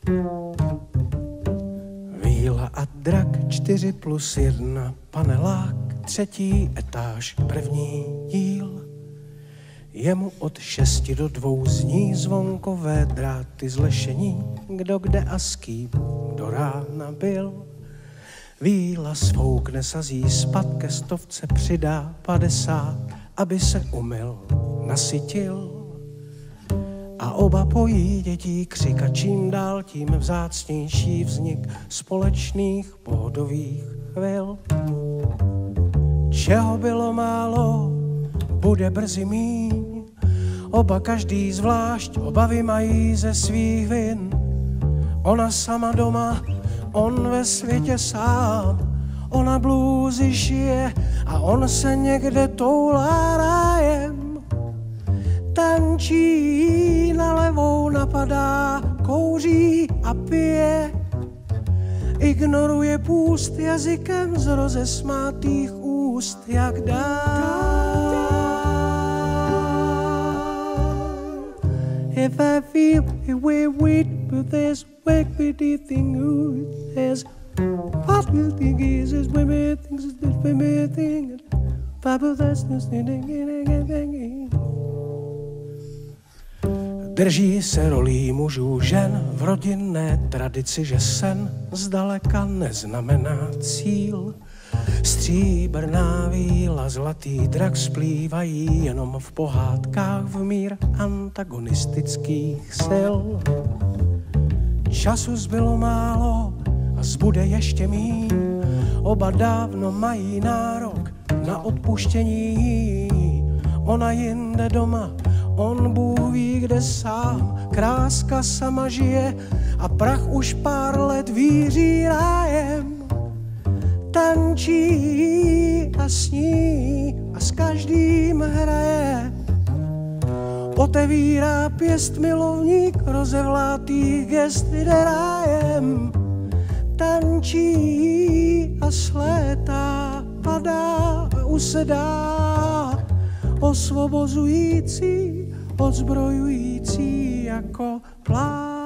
Víla a drak 4+1, panelák, 3. etáž, 1. díl. Jemu od 6 do 2 zní zvonkové dráty z lešení, kdo kde a s kým do rána byl. Víla sfoukne, sazí spad, ke 100 přidá 50, aby se umyl, nasytil. A oba pojí dětí křik a čím dál tím vzácnější vznik společných pohodových chvil. Čeho bylo málo, bude brzy míň. Oba každý zvlášť obavy mají ze svých vin. Ona sama doma, on ve světě sám. Ona blůzy šije a on se někde toulá rájem. Tančí, na levou napadá, kouří a pije. Ignoruje půst jazykem z rozesmátých úst, jak dál. If I feel we're weak, but there's work with the thing who there's what we think is women things is this women thing. Papa that's the thing. Drží se rolí mužů žen v rodinné tradici, že sen zdaleka neznamená cíl. Stříbrná víla, zlatý drak splývají jenom v pohádkách v mír antagonistických sil. Času zbylo málo a zbude ještě míň. Oba dávno mají nárok na odpuštění. Ona jinde doma, on Bůh ví kde sám. Kráska sama žije a prach už pár let víří rájem. Tančí a sní a s každým hraje. Otevírá pěst milovník rozevlátých gest jde rájem. Tančí a slétá, padá a usedá. Osvobozující, odzbrojující jako plán.